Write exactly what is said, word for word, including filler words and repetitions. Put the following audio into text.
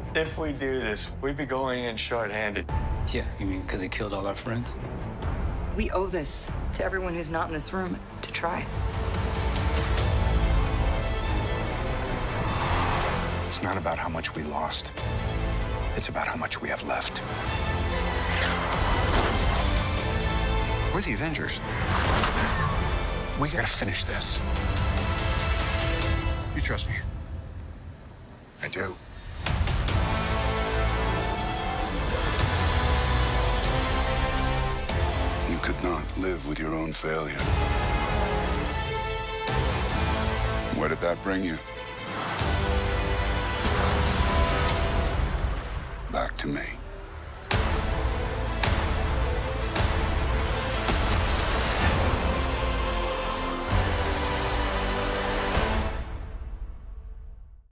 If we do this, we'd be going in short-handed. Yeah, you mean because he killed all our friends? We owe this to everyone who's not in this room to try. It's not about how much we lost. It's about how much we have left. We're the Avengers. We gotta finish this. You trust me? I do. You could not live with your own failure. Where did that bring you? Back to me.